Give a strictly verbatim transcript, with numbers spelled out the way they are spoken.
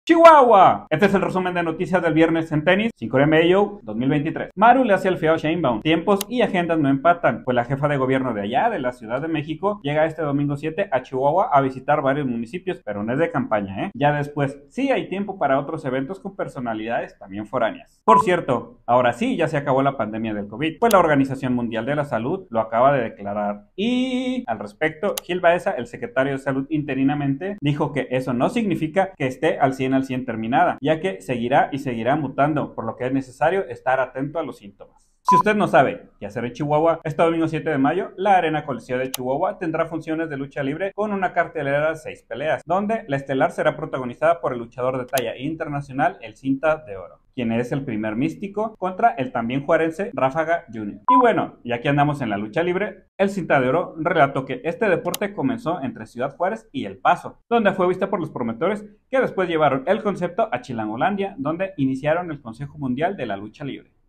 Chihuahua. Este es el resumen de noticias del viernes en tenis, cinco de mayo dos mil veintitrés. Maru le hace el feo a Sheinbaum. Tiempos y agendas no empatan, pues la jefa de gobierno de allá, de la Ciudad de México, llega este domingo siete a Chihuahua a visitar varios municipios, pero no es de campaña, ¿eh? Ya después sí hay tiempo para otros eventos con personalidades también foráneas. Por cierto, ahora sí ya se acabó la pandemia del COVID, pues la Organización Mundial de la Salud lo acaba de declarar. Y al respecto, Gil Baeza, el secretario de Salud interinamente, dijo que eso no significa que esté al cien al cien terminada, ya que seguirá y seguirá mutando, por lo que es necesario estar atento a los síntomas. Si usted no sabe qué hacer en Chihuahua, este domingo siete de mayo, la Arena Coliseo de Chihuahua tendrá funciones de lucha libre con una cartelera de seis peleas, donde la estelar será protagonizada por el luchador de talla internacional, el Cinta de Oro, quien es el primer místico, contra el también juarense Ráfaga junior Y bueno, ya que andamos en la lucha libre, el Cinta de Oro relató que este deporte comenzó entre Ciudad Juárez y El Paso, donde fue vista por los promotores que después llevaron el concepto a Chilangolandia, donde iniciaron el Consejo Mundial de la Lucha Libre.